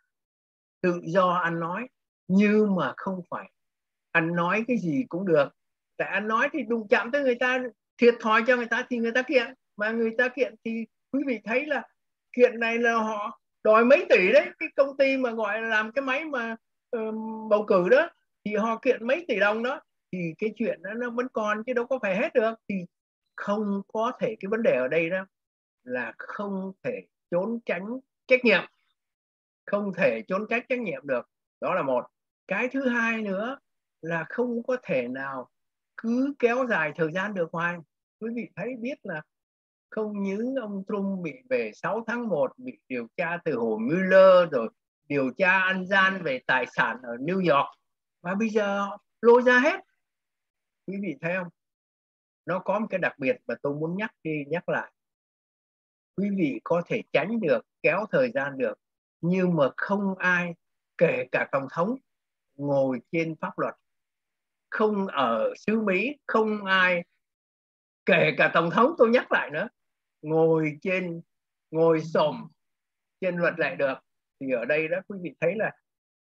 tự do ăn nói, nhưng mà không phải ăn nói cái gì cũng được. Tại ăn nói thì đụng chạm tới người ta, thiệt thòi cho người ta thì người ta kiện. Mà người ta kiện thì quý vị thấy là kiện này là họ đòi mấy tỷ đấy. Cái công ty mà gọi là làm cái máy mà uh, bầu cử đó, thì họ kiện mấy tỷ đồng đó. Thì cái chuyện đó nó vẫn còn chứ đâu có phải hết được. Thì không có thể, cái vấn đề ở đây đó là không thể trốn tránh trách nhiệm, không thể trốn tránh trách nhiệm được. Đó là một. Cái thứ hai nữa là không có thể nào cứ kéo dài thời gian được hoài. Quý vị thấy biết là không những ông Trump bị về sáu tháng một, bị điều tra từ hồ Mueller, rồi điều tra ăn gian về tài sản ở New York, và bây giờ lôi ra hết. Quý vị thấy không? Nó có một cái đặc biệt mà tôi muốn nhắc đi nhắc lại. Quý vị có thể tránh được, kéo thời gian được, nhưng mà không ai, kể cả tổng thống, ngồi trên pháp luật. Không ở xứ Mỹ, không ai, kể cả tổng thống, tôi nhắc lại nữa, ngồi trên ngồi xổm trên luật lệ được. Thì ở đây đó quý vị thấy là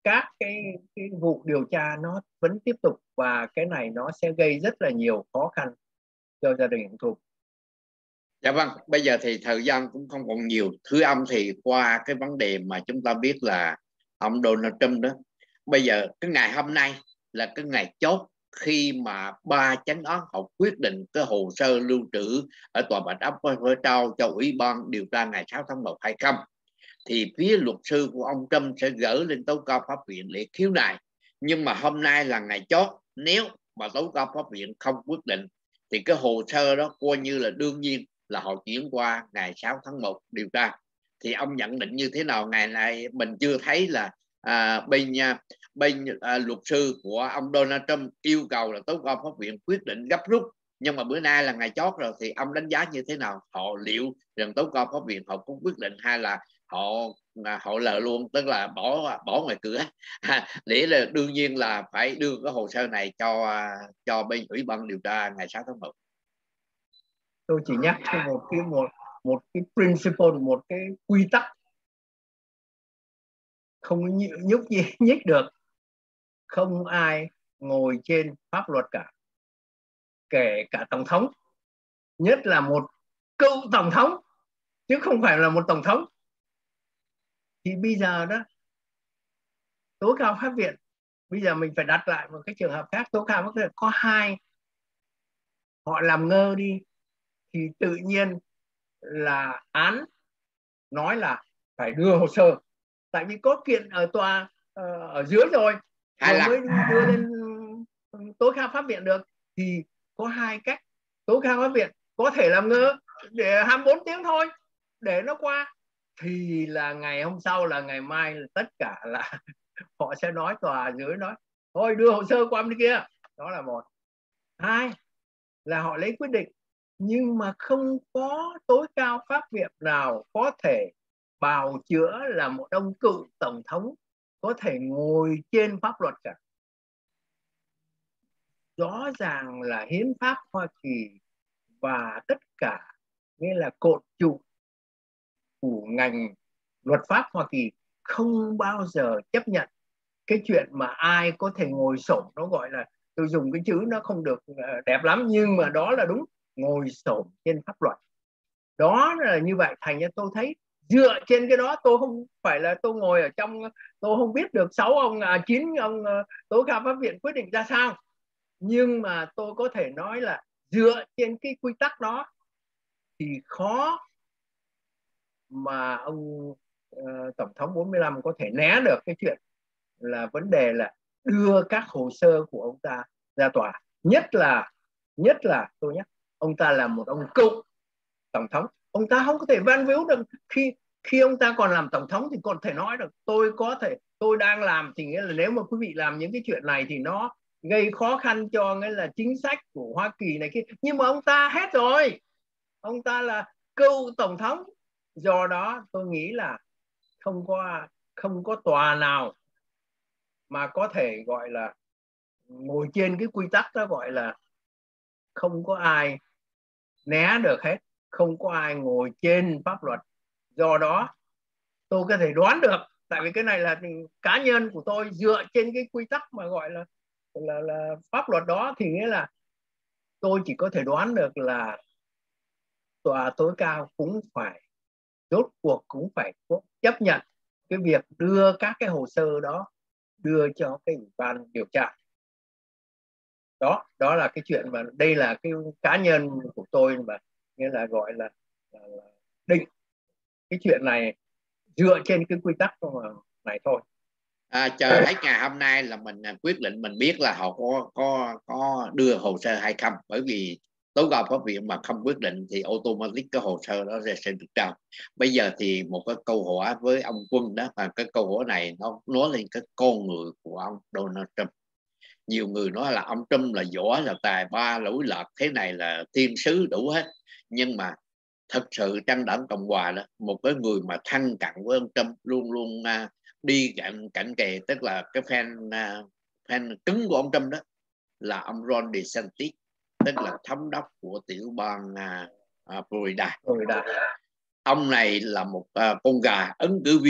các cái, cái vụ điều tra nó vẫn tiếp tục, và cái này nó sẽ gây rất là nhiều khó khăn cho gia đình ông Thục. Dạ vâng, bây giờ thì thời gian cũng không còn nhiều. Thưa ông, thì qua cái vấn đề mà chúng ta biết là ông Donald Trump đó, bây giờ cái ngày hôm nay là cái ngày chốt khi mà ba chánh án họ quyết định cái hồ sơ lưu trữ ở tòa Bạch Ốc với trao cho Ủy ban điều tra ngày sáu tháng một hay không. Thì phía luật sư của ông Trump sẽ gửi lên tố cáo pháp viện để khiếu nại. Nhưng mà hôm nay là ngày chót, nếu mà tố cáo pháp viện không quyết định thì cái hồ sơ đó coi như là đương nhiên là họ chuyển qua ngày sáu tháng một điều tra. Thì ông nhận định như thế nào? Ngày này mình chưa thấy là à, bên bên à, luật sư của ông Donald Trump yêu cầu là tố cáo pháp viện quyết định gấp rút, nhưng mà bữa nay là ngày chót rồi, thì ông đánh giá như thế nào? Họ liệu rằng tố cáo pháp viện họ cũng quyết định, hay là họ họ lờ luôn, tức là bỏ bỏ ngoài cửa để là đương nhiên là phải đưa cái hồ sơ này cho cho bên Ủy ban điều tra ngày sáu tháng một? Tôi chỉ nhắc một cái một một cái principle, một cái quy tắc không nhúc nhích được. Không ai ngồi trên pháp luật cả, kể cả tổng thống, nhất là một cựu tổng thống chứ không phải là một tổng thống. Thì bây giờ đó, tố cáo pháp viện, bây giờ mình phải đặt lại một cái trường hợp khác. Tố cáo pháp viện có hai, họ làm ngơ đi thì tự nhiên là án nói là phải đưa hồ sơ, tại vì có kiện ở tòa ở dưới rồi Hay rồi là mới đưa lên tố cáo pháp viện được. Thì có hai cách. Tố cáo pháp viện có thể làm ngơ để hai mươi bốn tiếng thôi, để nó qua, thì là ngày hôm sau là ngày mai là tất cả là họ sẽ nói, tòa dưới nói thôi đưa hồ sơ qua bên kia. Đó là một. Hai là họ lấy quyết định, nhưng mà không có tối cao pháp viện nào có thể bào chữa là một ông cựu tổng thống có thể ngồi trên pháp luật cả. Rõ ràng là hiến pháp Hoa Kỳ và tất cả nghĩa là cột trụ của ngành luật pháp Hoa Kỳ không bao giờ chấp nhận cái chuyện mà ai có thể ngồi xổm, nó gọi là, tôi dùng cái chữ nó không được đẹp lắm nhưng mà đó là đúng, ngồi xổm trên pháp luật. Đó là như vậy. Thành ra tôi thấy dựa trên cái đó, tôi không phải là tôi ngồi ở trong, tôi không biết được sáu ông à, chín ông uh, tố cáo pháp viện quyết định ra sao, nhưng mà tôi có thể nói là dựa trên cái quy tắc đó thì khó mà ông uh, tổng thống bốn mươi lăm có thể né được cái chuyện là vấn đề là đưa các hồ sơ của ông ta ra tòa. Nhất là nhất là tôi nhắc, ông ta là một ông cựu tổng thống, ông ta không có thể van víu được. Khi khi ông ta còn làm tổng thống thì còn thể nói được tôi có thể, tôi đang làm, thì nghĩa là nếu mà quý vị làm những cái chuyện này thì nó gây khó khăn cho nghĩa là chính sách của Hoa Kỳ này kia. Nhưng mà ông ta hết rồi, ông ta là cựu tổng thống, do đó tôi nghĩ là không có không có tòa nào mà có thể gọi là ngồi trên cái quy tắc đó, gọi là không có ai né được hết, không có ai ngồi trên pháp luật. Do đó tôi có thể đoán được, tại vì cái này là cá nhân của tôi, dựa trên cái quy tắc mà gọi là là, là pháp luật đó, thì nghĩa là tôi chỉ có thể đoán được là tòa tối cao cũng phải rốt cuộc cũng phải chấp nhận cái việc đưa các cái hồ sơ đó đưa cho cái ủy ban điều tra. Đó đó là cái chuyện mà đây là cái cá nhân của tôi, mà nghĩa là gọi là, là, là định cái chuyện này dựa trên cái quy tắc này thôi. À, chờ hết ngày hôm nay là mình quyết định, mình biết là họ có có có đưa hồ sơ hay không. Bởi vì tố cáo pháp viện mà không quyết định thì automatic cái hồ sơ đó sẽ được trao. Bây giờ thì một cái câu hỏi với ông Quân đó, và cái câu hỏi này nó nói lên cái con người của ông Donald Trump. Nhiều người nói là ông Trump là võ, là tài ba, lỗi lạc, thế này là thiên sứ đủ hết. Nhưng mà thật sự trong đảng Cộng hòa đó, một cái người mà thân cận với ông Trump, luôn luôn uh, đi cạnh cạnh kề, tức là cái fan uh, fan cứng của ông Trump đó, là ông Ron DeSantis, tức là thống đốc của tiểu bang uh, uh, Florida. Florida. Ông này là một uh, con gà ứng cử viên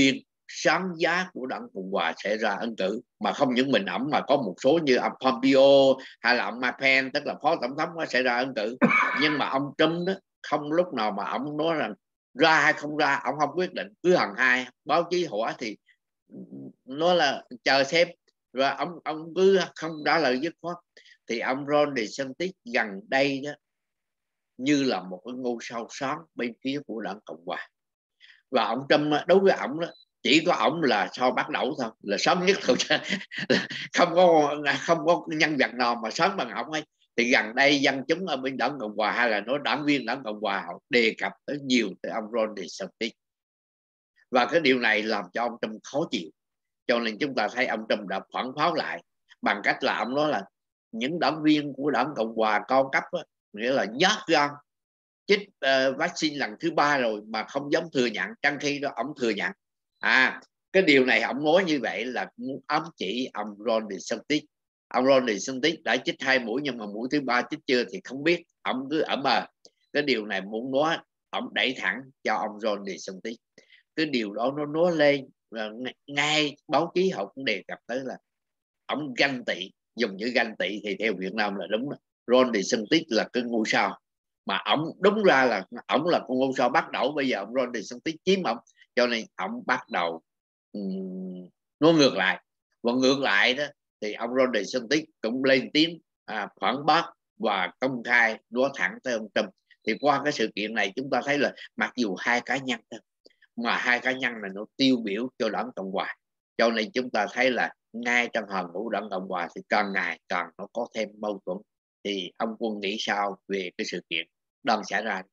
sáng giá của đảng Cộng hòa sẽ ra ứng cử. Mà không những mình ổng mà có một số như ông Pompeo hay là ông Mike Pence, tức là phó tổng thống sẽ ra ứng cử. Nhưng mà ông Trump đó không lúc nào mà ông nói rằng ra hay không ra, ông không quyết định, cứ hằng hai báo chí hỏi thì nói là chờ xem, rồi ông ông cứ không trả lời dứt khoát. Thì ông Ron DeSantis gần đây đó như là một cái ngôi sao sáng bên phía của đảng Cộng hòa. Và ông Trump đối với ông đó, chỉ có ông là sao bắt đầu thôi, là sớm nhất thôi, không có không có nhân vật nào mà sớm bằng ông ấy. Thì gần đây dân chúng ở bên đảng Cộng hòa hay là nói đảng viên đảng Cộng hòa họ đề cập tới nhiều tới ông Ron DeSantis, và cái điều này làm cho ông Trump khó chịu. Cho nên chúng ta thấy ông Trump đã phản pháo lại bằng cách là ông nói là những đảng viên của đảng Cộng hòa cao cấp đó, nghĩa là nhát gan chích uh, vaccine lần thứ ba rồi mà không dám thừa nhận, trong khi đó ông thừa nhận. À, cái điều này ông nói như vậy là muốn ám chỉ ông Ron DeSantis. Ông Ron DeSantis đã chích hai mũi nhưng mà mũi thứ ba chích chưa thì không biết, ông cứ ở mờ. Cái điều này muốn nói, ông đẩy thẳng cho ông Ron DeSantis. Cái điều đó nó nói lên, ngay báo chí họ cũng đề cập tới là ông ganh tị, dùng chữ ganh tị thì theo Việt Nam là đúng đó. Ron DeSantis là cái ngôi sao mà ông đúng ra là ông là con ngôi sao bắt đầu, bây giờ ông Ron DeSantis chiếm ông, cho nên ông bắt đầu um, nó ngược lại. Và ngược lại đó thì ông Ron DeSantis cũng lên tiếng à, phản bác và công khai nói thẳng tới ông Trump. Thì qua cái sự kiện này chúng ta thấy là mặc dù hai cá nhân đó, mà hai cá nhân này nó tiêu biểu cho đảng Cộng hòa, cho nên chúng ta thấy là ngay trong hàng ngũ đảng Cộng hòa thì càng ngày càng nó có thêm mâu thuẫn. Thì ông Quân nghĩ sao về cái sự kiện đang xảy ra?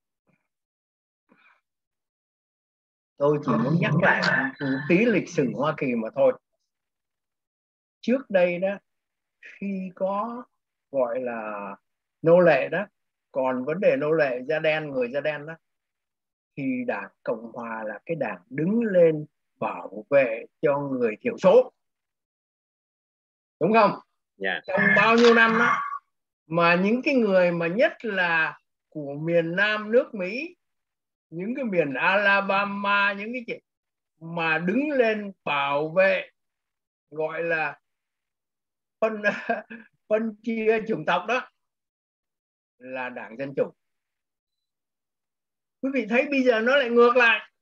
Tôi chỉ muốn nhắc lại một tí lịch sử Hoa Kỳ mà thôi. Trước đây đó, khi có gọi là nô lệ đó, còn vấn đề nô lệ da đen, người da đen đó, thì đảng Cộng hòa là cái đảng đứng lên bảo vệ cho người thiểu số, đúng không? Yeah. Trong bao nhiêu năm đó mà những cái người mà nhất là của miền Nam nước Mỹ, những cái miền Alabama, những cái chuyện mà đứng lên bảo vệ, gọi là phân phân chia chủng tộc đó, là đảng Dân Chủ. Quý vị thấy bây giờ nó lại ngược lại.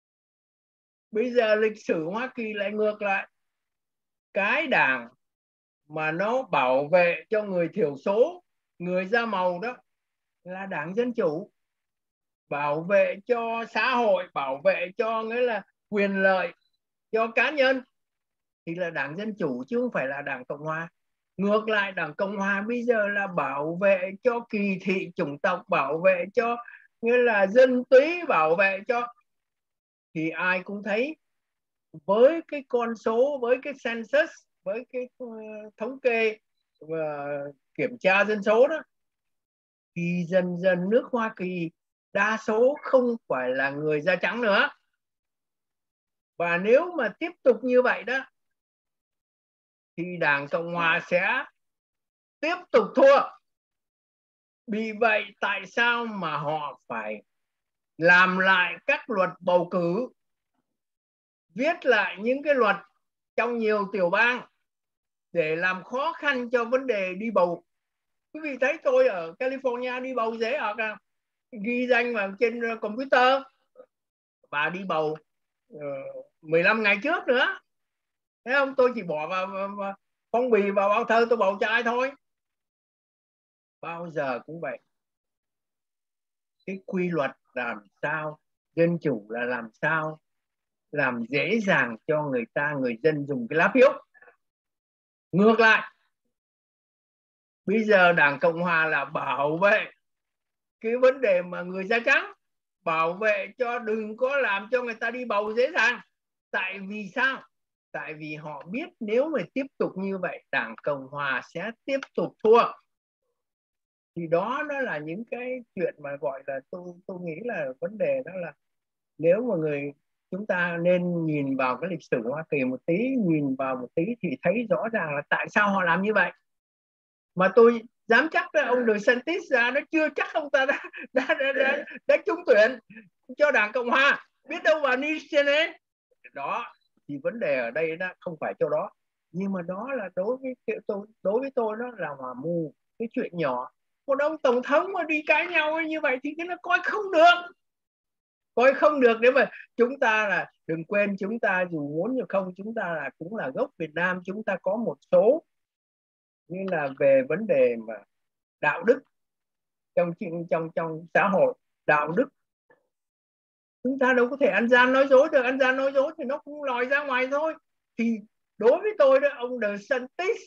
Bây giờ lịch sử Hoa Kỳ lại ngược lại. Cái đảng mà nó bảo vệ cho người thiểu số, người da màu đó, là đảng Dân Chủ. Bảo vệ cho xã hội, bảo vệ cho nghĩa là quyền lợi cho cá nhân thì là đảng Dân Chủ, chứ không phải là đảng Cộng hòa. Ngược lại, đảng Cộng hòa bây giờ là bảo vệ cho kỳ thị chủng tộc, bảo vệ cho nghĩa là dân túy, bảo vệ cho, thì ai cũng thấy với cái con số, với cái census, với cái thống kê và kiểm tra dân số đó, thì dần dần nước Hoa Kỳ đa số không phải là người da trắng nữa. Và nếu mà tiếp tục như vậy đó thì đảng Cộng hòa sẽ tiếp tục thua. Vì vậy tại sao mà họ phải làm lại các luật bầu cử, viết lại những cái luật trong nhiều tiểu bang để làm khó khăn cho vấn đề đi bầu. Quý vị thấy tôi ở California đi bầu dễ ở nào? Ghi danh vào trên computer và đi bầu uh, mười lăm ngày trước nữa. Thấy không? Tôi chỉ bỏ vào, vào phong bì vào bao thơ, tôi bầu cho ai thôi. Bao giờ cũng vậy. Cái quy luật làm sao, dân chủ là làm sao làm dễ dàng cho người ta, người dân dùng cái lá phiếu. Ngược lại, bây giờ đảng Cộng hòa là bảo vệ cái vấn đề mà người da trắng, bảo vệ cho đừng có làm cho người ta đi bầu dễ dàng. Tại vì sao? Tại vì họ biết nếu mà tiếp tục như vậy, đảng Cộng hòa sẽ tiếp tục thua. Thì đó nó là những cái chuyện mà gọi là tôi tôi nghĩ là vấn đề đó là nếu mà người chúng ta nên nhìn vào cái lịch sử Hoa Kỳ một tí, nhìn vào một tí thì thấy rõ ràng là tại sao họ làm như vậy. Mà tôi dám chắc là ông DeSantis ra nó chưa chắc ông ta đã đã, đã, đã, đã trúng tuyển cho đảng Cộng hòa, biết đâu vào Nixon ấy đó. thì vấn đề ở đây nó không phải chỗ đó. Nhưng mà đó là đối với tôi, đối với tôi nó là hòa mù, cái chuyện nhỏ. Một ông tổng thống mà đi cãi nhau như vậy thì cái nó coi không được, coi không được. Nếu mà chúng ta là, đừng quên chúng ta dù muốn như không, chúng ta là cũng là gốc Việt Nam, chúng ta có một số như là về vấn đề mà đạo đức trong trong trong xã hội, đạo đức chúng ta đâu có thể ăn gian nói dối được. Ăn gian nói dối thì nó cũng lòi ra ngoài thôi. Thì đối với tôi đó, ông DeSantis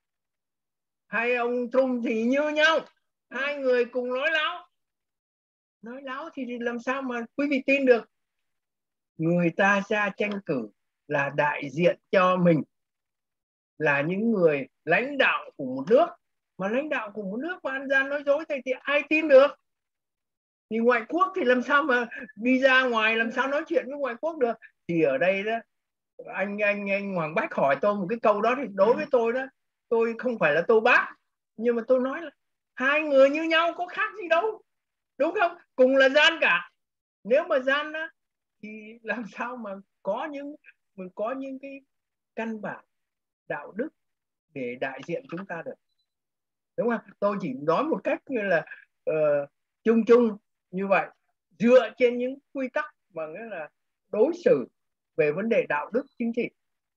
hay ông Trump thì như nhau, hai người cùng nói láo. Nói láo thì làm sao mà quý vị tin được? Người ta ra tranh cử là đại diện cho mình, là những người lãnh đạo của một nước, mà lãnh đạo của một nước mà ăn gian nói dối thì, thì ai tin được? Thì ngoại quốc thì làm sao mà đi ra ngoài, làm sao nói chuyện với ngoại quốc được? Thì ở đây đó, anh anh anh Hoàng Bách hỏi tôi một cái câu đó, thì đối với tôi đó, tôi không phải là tôi bác, nhưng mà tôi nói là hai người như nhau có khác gì đâu, đúng không? Cùng là gian cả. Nếu mà gian đó thì làm sao mà có những mình có những cái căn bản đạo đức để đại diện chúng ta được, đúng không? Tôi chỉ nói một cách như là uh, chung chung như vậy, dựa trên những quy tắc mà nghĩa là đối xử về vấn đề đạo đức chính trị.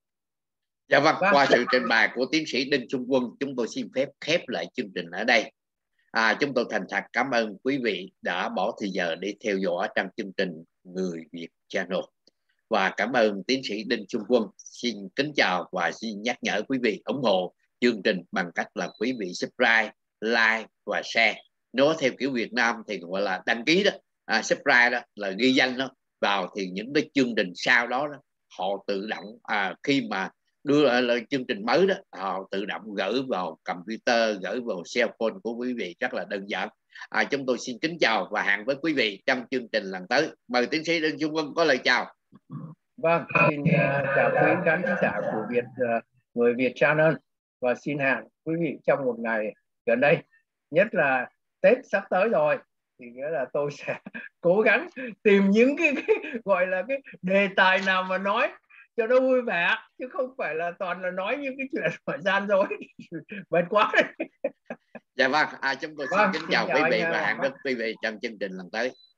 Dạ vâng, qua sự trình bày của tiến sĩ Đinh Xuân Quân, chúng tôi xin phép khép lại chương trình ở đây. À, chúng tôi thành thật cảm ơn quý vị đã bỏ thời giờ để theo dõi trong chương trình Người Việt Channel. Và cảm ơn tiến sĩ Đinh Xuân Quân. Xin kính chào và xin nhắc nhở quý vị ủng hộ chương trình bằng cách là quý vị subscribe, like và share. Nói theo kiểu Việt Nam thì gọi là đăng ký đó, à, subscribe đó là ghi danh đó vào, thì những cái chương trình sau đó, đó họ tự động à, khi mà đưa lên chương trình mới đó, họ tự động gửi vào computer, gửi vào cell phone của quý vị, rất là đơn giản. À, chúng tôi xin kính chào và hẹn với quý vị trong chương trình lần tới. Mời tiến sĩ Đinh Xuân Quân có lời chào. Vâng, xin uh, chào quý khán giả của Việt uh, Người Việt Channel, và xin hẹn quý vị trong một ngày gần đây, nhất là Tết sắp tới rồi, thì nghĩa là tôi sẽ cố gắng tìm những cái, cái gọi là cái đề tài nào mà nói cho nó vui vẻ, chứ không phải là toàn là nói những cái chuyện mà gian dối mệt quá đấy. Dạ vâng, à, chúng tôi xin Vâng, kính xin chào chào quý anh, vị và uh, hẹn với quý vị trong chương trình lần tới.